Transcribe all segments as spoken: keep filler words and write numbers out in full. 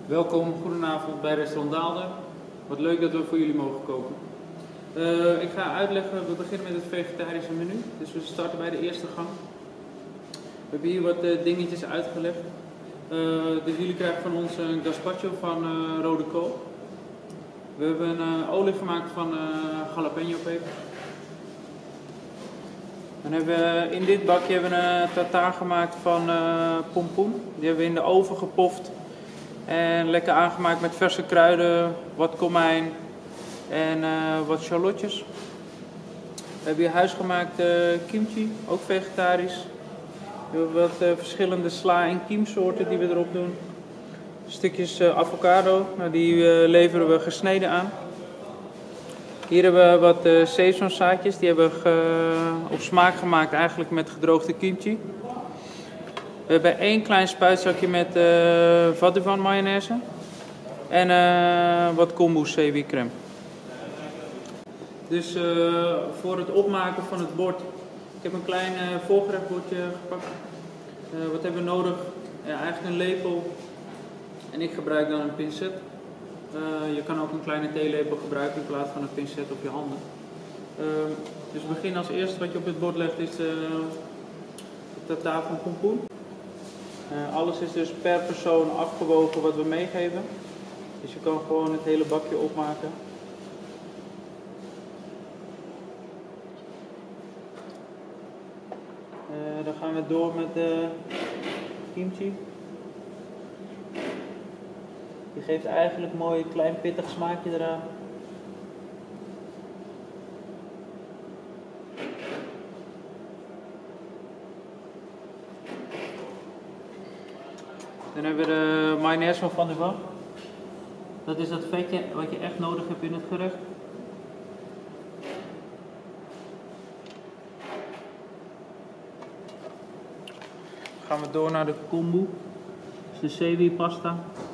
Welkom, goedenavond bij restaurant Daalder. Wat leuk dat we voor jullie mogen koken. Uh, ik ga uitleggen, we beginnen met het vegetarische menu. Dus we starten bij de eerste gang. We hebben hier wat uh, dingetjes uitgelegd. Uh, dus jullie krijgen van ons een gazpacho van uh, rode kool. We hebben een uh, olie gemaakt van uh, jalapeno peper. Dan hebben we in dit bakje hebben we een tartaar gemaakt van uh, pompoen. Die hebben we in de oven gepoft. En lekker aangemaakt met verse kruiden, wat komijn en uh, wat shallotjes. We hebben hier huisgemaakt uh, kimchi, ook vegetarisch. We hebben wat uh, verschillende sla- en kiemsoorten die we erop doen. Stukjes uh, avocado, nou, die uh, leveren we gesneden aan. Hier hebben we wat uh, sesamzaadjes, die hebben we uh, op smaak gemaakt eigenlijk met gedroogde kimchi. We hebben één klein spuitzakje met uh, Vatuvan mayonaise en uh, wat kombu seaweed crème. Dus uh, voor het opmaken van het bord, ik heb een klein uh, voorgerechtbordje gepakt. Uh, wat hebben we nodig? Ja, eigenlijk een lepel en ik gebruik dan een pincet. Uh, je kan ook een kleine theelepel gebruiken in plaats van een pincet op je handen. Uh, dus we beginnen als eerste wat je op het bord legt is uh, de tartaar van pompoen. Uh, alles is dus per persoon afgewogen wat we meegeven. Dus je kan gewoon het hele bakje opmaken. Uh, dan gaan we door met de kimchi. Die geeft eigenlijk een mooi klein pittig smaakje eraan. Dan hebben we de mayonaise van Vatuvan. Dat is dat vetje wat je echt nodig hebt in het gerecht. Dan gaan we door naar de kombu. Dat is de seaweed pasta.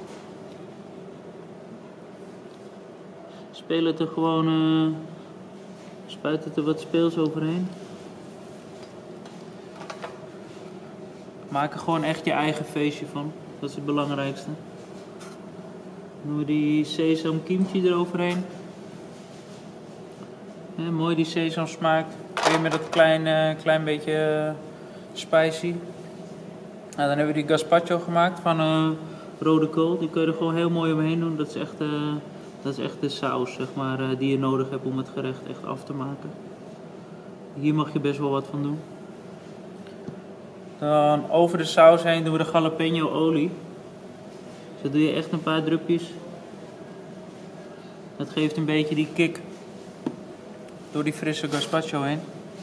Speel het er gewoon, uh, spuit het er wat speels overheen. Maak er gewoon echt je eigen feestje van. Dat is het belangrijkste. Dan doen we die sesam kimchi eroverheen. Ja, mooi die sesam smaakt. Weer met dat klein, uh, klein beetje uh, spicy. Nou, dan hebben we die gazpacho gemaakt van uh, rode kool. Die kun je er gewoon heel mooi omheen doen. Dat is echt, uh, dat is echt de saus zeg maar, uh, die je nodig hebt om het gerecht echt af te maken. Hier mag je best wel wat van doen. Dan over de saus heen doen we de jalapeno olie. Dus dat doe je echt een paar drupjes. Dat geeft een beetje die kick door die frisse gazpacho heen.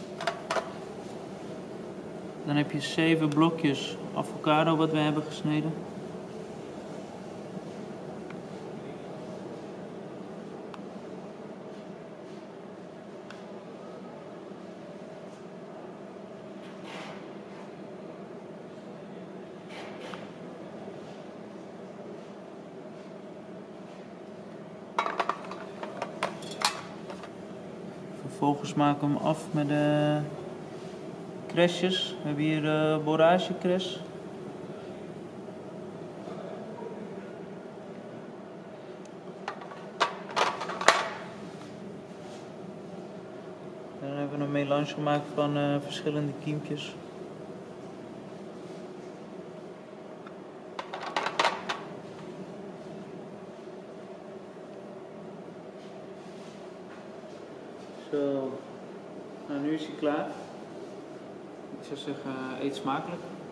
Dan heb je zeven blokjes avocado wat we hebben gesneden. Vervolgens maken we hem af met de crèsjes. We hebben hier de borage crèche. Dan hebben we een melange gemaakt van uh, verschillende kiempjes. Zo, nou nu is hij klaar. Ik zou zeggen, eet smakelijk.